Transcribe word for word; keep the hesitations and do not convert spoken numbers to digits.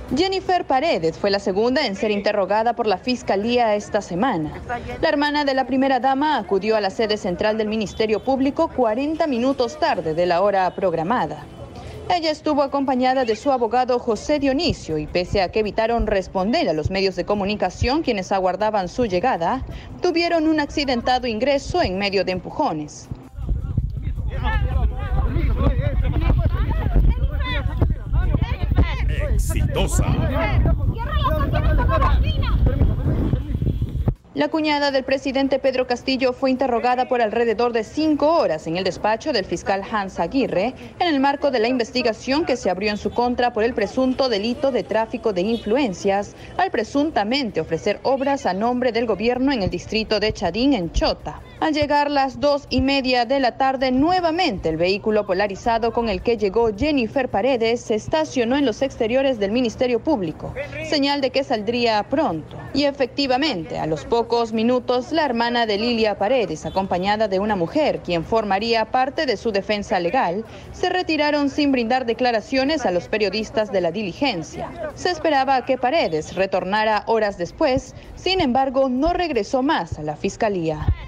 Jennifer Paredes fue la segunda en ser interrogada por la Fiscalía esta semana. La hermana de la primera dama acudió a la sede central del Ministerio Público cuarenta minutos tarde de la hora programada. Ella estuvo acompañada de su abogado José Dionisio y pese a que evitaron responder a los medios de comunicación quienes aguardaban su llegada, tuvieron un accidentado ingreso en medio de empujones. Exitosa. La cuñada del presidente Pedro Castillo fue interrogada por alrededor de cinco horas en el despacho del fiscal Hans Aguirre en el marco de la investigación que se abrió en su contra por el presunto delito de tráfico de influencias al presuntamente ofrecer obras a nombre del gobierno en el distrito de Chadín, en Chota. Al llegar las dos y media de la tarde, nuevamente el vehículo polarizado con el que llegó Jennifer Paredes se estacionó en los exteriores del Ministerio Público, señal de que saldría pronto. Y efectivamente, a los pocos minutos, la hermana de Lilia Paredes, acompañada de una mujer, quien formaría parte de su defensa legal, se retiraron sin brindar declaraciones a los periodistas de la diligencia. Se esperaba que Paredes retornara horas después, sin embargo, no regresó más a la Fiscalía.